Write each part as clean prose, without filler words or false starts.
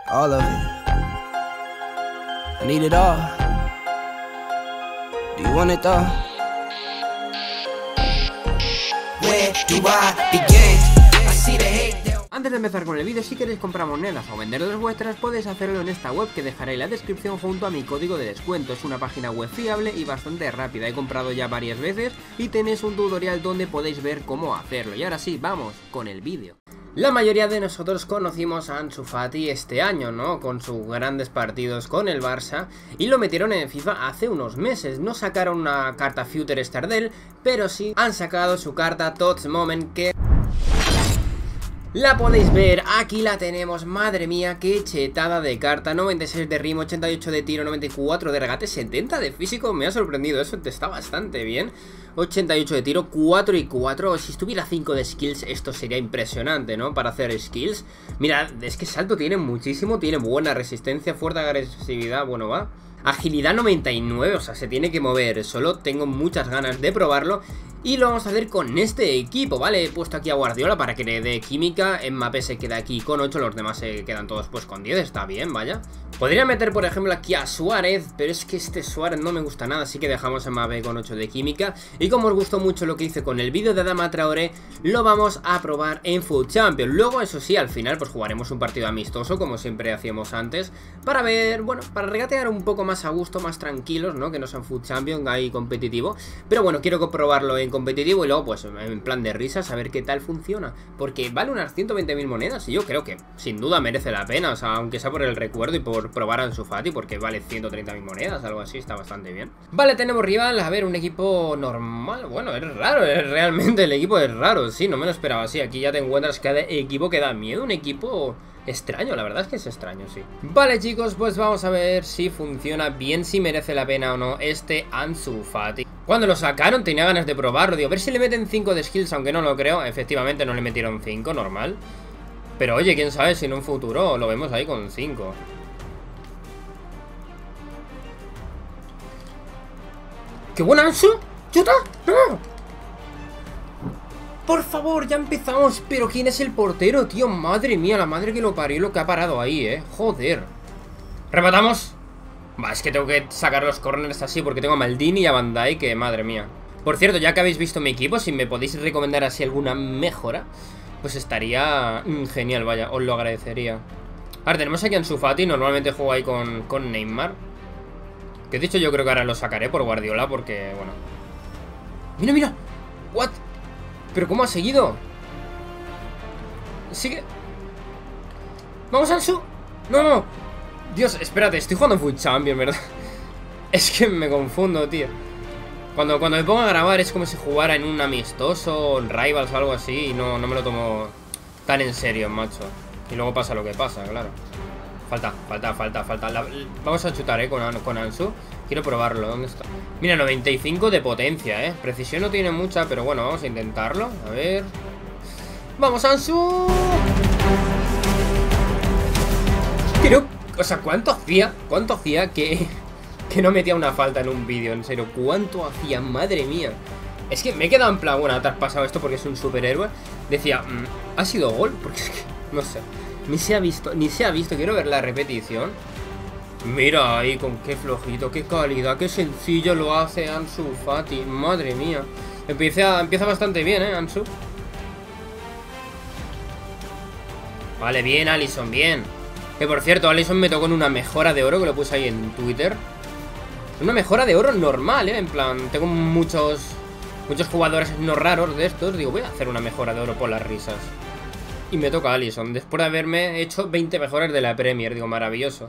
all of it. I need it all. Do you want it though? Where do I begin? I see the hate. Antes de empezar con el vídeo, si queréis comprar monedas o vender las vuestras, podéis hacerlo en esta web que dejaré en la descripción junto a mi código de descuento. Es una página web fiable y bastante rápida, he comprado ya varias veces y tenéis un tutorial donde podéis ver cómo hacerlo. Y ahora sí, vamos con el vídeo. La mayoría de nosotros conocimos a Ansu Fati este año, ¿no? Con sus grandes partidos con el Barça, y lo metieron en FIFA hace unos meses. No sacaron una carta Future Star de él, pero sí han sacado su carta Tots Moment, que la podéis ver, aquí la tenemos. Madre mía, qué chetada de carta. 96 de ritmo, 88 de tiro, 94 de regate, 70 de físico. Me ha sorprendido, eso está bastante bien. 88 de tiro, 4 y 4. Si estuviera 5 de skills, esto sería impresionante, ¿no? Para hacer skills. Mirad, es que salto tiene muchísimo. Tiene buena resistencia, fuerte agresividad, bueno, va. Agilidad 99, o sea, se tiene que mover. Solo tengo muchas ganas de probarlo. Y lo vamos a hacer con este equipo, ¿vale? He puesto aquí a Guardiola para que le dé química. Mbappé se queda aquí con 8, los demás se quedan todos pues con 10, está bien, vaya. Podría meter, por ejemplo, aquí a Suárez, pero es que este Suárez no me gusta nada, así que dejamos a Mbappé con 8 de química. Y como os gustó mucho lo que hice con el vídeo de Adama Traoré, lo vamos a probar en Foot Champions. Luego, eso sí, al final pues jugaremos un partido amistoso, como siempre hacíamos antes, para ver, bueno, para regatear un poco más a gusto, más tranquilos, ¿no? Que no sea en Foot Champions, ahí competitivo. Pero bueno, quiero probarlo en competitivo y luego pues en plan de risas a ver qué tal funciona, porque vale unas 120.000 monedas y yo creo que sin duda merece la pena, o sea, aunque sea por el recuerdo y por probar a Ansu Fati, porque vale 130.000 monedas, algo así, está bastante bien. Vale, tenemos rival, a ver, un equipo normal, bueno, es raro, realmente el equipo es raro, sí, no me lo esperaba así. Aquí ya te encuentras cada equipo que da miedo, un equipo extraño, la verdad es que es extraño, sí. Vale, chicos, pues vamos a ver si funciona bien, si merece la pena o no este Ansu Fati. Cuando lo sacaron tenía ganas de probarlo, digo, a ver si le meten 5 de skills, aunque no lo creo. Efectivamente no le metieron 5, normal. Pero oye, quién sabe si en un futuro lo vemos ahí con 5. ¡Qué buena Ansu! ¡Chuta! ¡No! Por favor, ya empezamos. Pero ¿quién es el portero, tío? Madre mía, la madre que lo parió, lo que ha parado ahí, joder. Rematamos. Va, es que tengo que sacar los corners así porque tengo a Maldini y a Van Dijk, que madre mía. Por cierto, ya que habéis visto mi equipo, si me podéis recomendar así alguna mejora, pues estaría genial, vaya, os lo agradecería. A ver, tenemos aquí a Ansu Fati, normalmente juego ahí con Neymar. Que he dicho, yo creo que ahora lo sacaré por Guardiola porque, bueno. ¡Mira, mira! ¿What? ¿Pero cómo ha seguido? Sigue. ¡Vamos, Ansu! ¡No! Dios, espérate, estoy jugando Foot Champions, ¿verdad? Es que me confundo, tío. Cuando me pongo a grabar es como si jugara en un amistoso, en Rivals o algo así, y no me lo tomo tan en serio, macho. Y luego pasa lo que pasa, claro. Falta. Vamos a chutar, con Ansu. Quiero probarlo, ¿dónde está? Mira, 95 de potencia, Precisión no tiene mucha, pero bueno, vamos a intentarlo. A ver. ¡Vamos, Ansu! Creo, o sea, ¿cuánto hacía que no metía una falta en un vídeo? En serio, ¿cuánto hacía? Madre mía. Es que me he quedado en plan, bueno, te has pasado esto porque es un superhéroe. Decía, ¿ha sido gol? Porque es que, no sé, ni se ha visto, quiero ver la repetición. Mira ahí con qué flojito, qué calidad, qué sencillo lo hace Ansu Fati. Madre mía. Empieza bastante bien, Ansu. Vale, bien, Alisson, bien. Que por cierto, Alisson me tocó en una mejora de oro, que lo puse ahí en Twitter. Una mejora de oro normal, en plan, tengo muchos jugadores no raros de estos. Digo, voy a hacer una mejora de oro por las risas. Y me toca Alisson, después de haberme hecho 20 mejoras de la Premier. Digo, maravilloso.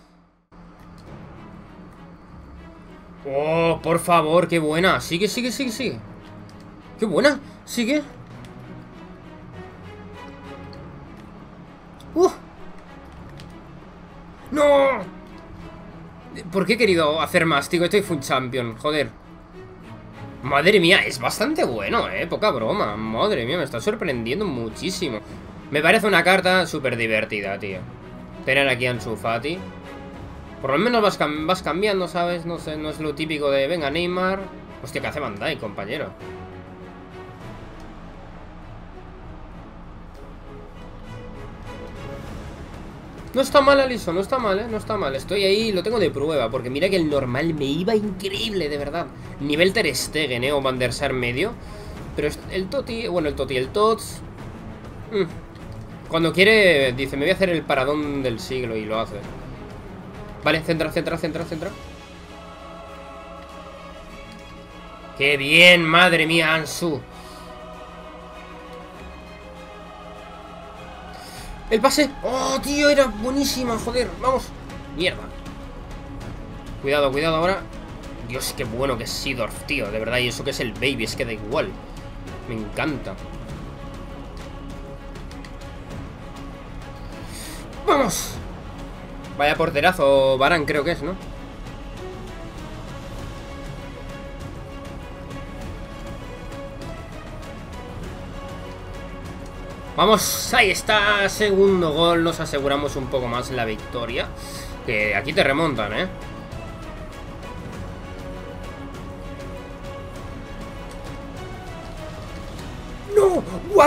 Oh, por favor, qué buena. Sigue. Qué buena, sigue. ¡No! ¿Por qué he querido hacer más? Tío, estoy Foot Champion, joder. Madre mía, es bastante bueno, poca broma. Madre mía, me está sorprendiendo muchísimo. Me parece una carta súper divertida, tío. Tener aquí a Ansu Fati. Por lo menos vas cambiando, ¿sabes? No sé, no es lo típico de, venga, Neymar. Hostia, ¿qué hace Van Dijk, compañero? No está mal, Aliso, no está mal, no está mal. Estoy ahí, lo tengo de prueba, porque mira que el normal me iba increíble, de verdad. Nivel Ter Stegen, o Van der Sar medio. Pero el Totti, bueno, el Tots... Cuando quiere, dice, me voy a hacer el paradón del siglo, y lo hace. Vale, centra. ¡Qué bien! ¡Madre mía, Ansu! ¡El pase! ¡Oh, tío! Era buenísima, joder. ¡Vamos! ¡Mierda! Cuidado ahora. Dios, qué bueno que es Seedorf, tío. De verdad, y eso que es el baby, es que da igual. Me encanta. ¡Vamos! Vaya porterazo, Varane, creo que es, ¿no? Vamos, ahí está, segundo gol. Nos aseguramos un poco más la victoria. Que aquí te remontan, ¿eh? ¡No! ¿What?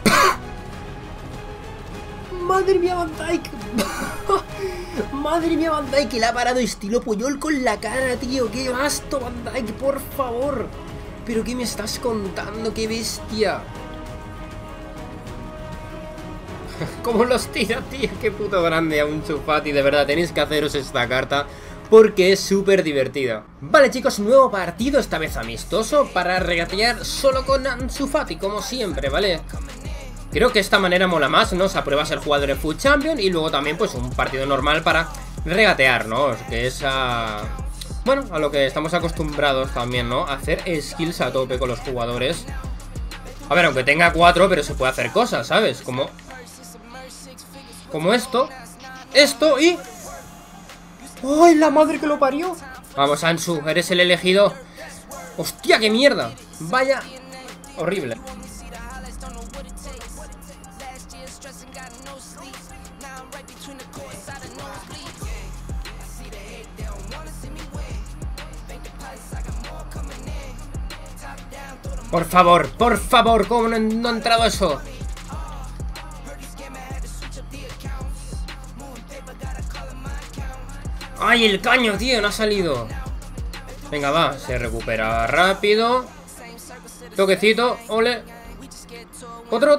¡Madre mía, Van Dijk! ¡Madre mía, Van Dijk! Que la ha parado estilo Puyol con la cara, tío. ¡Qué basto, Van Dijk! ¡Por favor! ¿Pero qué me estás contando? ¡Qué bestia! ¿Cómo los tira, tío? Qué puto grande Ansu Fati. De verdad, tenéis que haceros esta carta porque es súper divertida. Vale, chicos, nuevo partido, esta vez amistoso, para regatear solo con Ansu Fati, como siempre, ¿vale? Creo que esta manera mola más, ¿no? O sea, pruebas el jugador en Foot Champion y luego también, pues, un partido normal para regatear, ¿no? Que es a... Bueno, a lo que estamos acostumbrados también, ¿no? A hacer skills a tope con los jugadores. A ver, aunque tenga 4, pero se puede hacer cosas, ¿sabes? Como esto y... ¡Ay, la madre que lo parió! Vamos, Ansu, eres el elegido. ¡Hostia, qué mierda! Vaya... horrible. Por favor, ¿cómo no ha entrado eso? ¡Ay, el caño, tío! No ha salido. Venga, va. Se recupera rápido. Toquecito. Ole. Otro.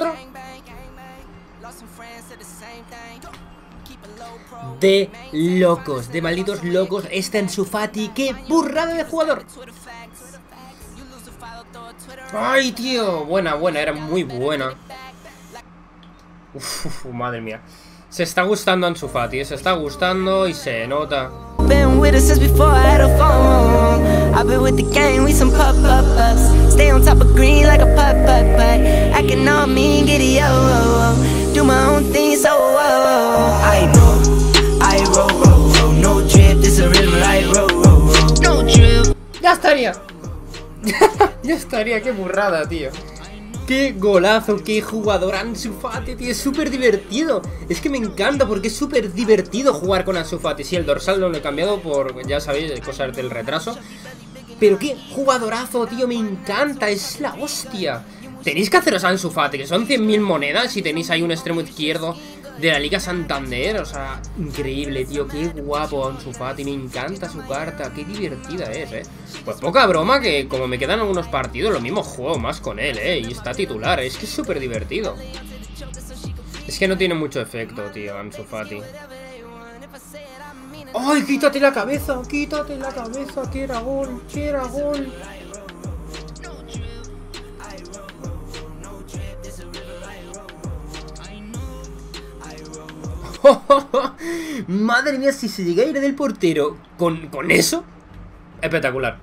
De locos. De malditos locos. Este Ansu Fati. ¡Qué burrada de jugador! ¡Ay, tío! Buena. Era muy buena. Uf, madre mía. Se está gustando Ansu Fati, se está gustando y se nota. Ya estaría. Ya estaría, qué burrada, tío. ¡Qué golazo! ¡Qué jugador Ansu Fati, tío! Es súper divertido. Es que me encanta porque es súper divertido jugar con Ansu Fati. Sí, el dorsal no lo he cambiado por, ya sabéis, cosas del retraso. Pero qué jugadorazo, tío. Me encanta. Es la hostia. Tenéis que haceros a Ansu Fati, que son 100.000 monedas y tenéis ahí un extremo izquierdo de la Liga Santander. O sea, increíble, tío. Qué guapo Ansu Fati. Me encanta su carta. Qué divertida es, Pues poca broma que como me quedan algunos partidos, lo mismo juego más con él, Y está titular. Es que es súper divertido. Es que no tiene mucho efecto, tío, Ansu Fati. ¡Ay, quítate la cabeza! ¡Quítate la cabeza! ¡Que era gol! ¡Que era gol! Madre mía, si se llega a ir del portero con eso, espectacular.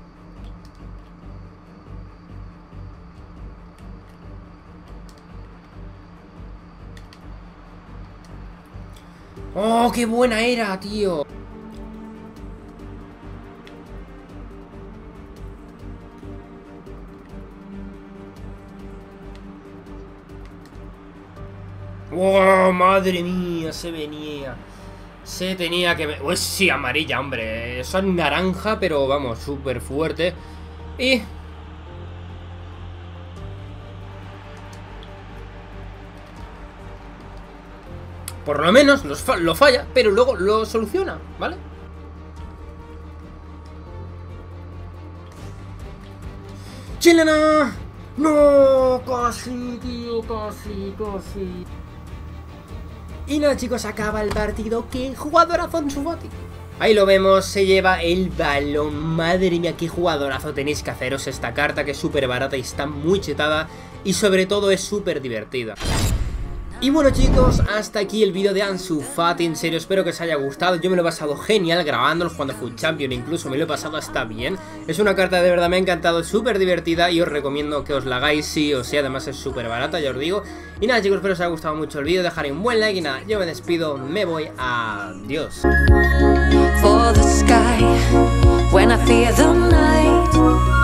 Oh, qué buena era, tío. ¡Oh, madre mía! Se venía. Se tenía que... Pues sí, amarilla, hombre. Eso es naranja, pero vamos, súper fuerte. Y... Por lo menos lo falla, pero luego lo soluciona, ¿vale? ¡Chilena! ¡No! Casi, tío, casi. Y nada, chicos, acaba el partido. ¡Qué jugadorazo Ansu Fati! Ahí lo vemos, se lleva el balón. Madre mía, qué jugadorazo. Tenéis que haceros esta carta, que es súper barata y está muy chetada. Y sobre todo es súper divertida. Y bueno, chicos, hasta aquí el vídeo de Ansu Fati. En serio, espero que os haya gustado. Yo me lo he pasado genial grabándolo, jugando Foot Champion. Incluso me lo he pasado hasta bien. Es una carta de verdad, me ha encantado, súper divertida. Y os recomiendo que os la hagáis sí o sí. Además es súper barata, ya os digo. Y nada, chicos, espero que os haya gustado mucho el vídeo. Dejaré un buen like y nada, yo me despido. Me voy. Adiós. For the sky, when I fear the night.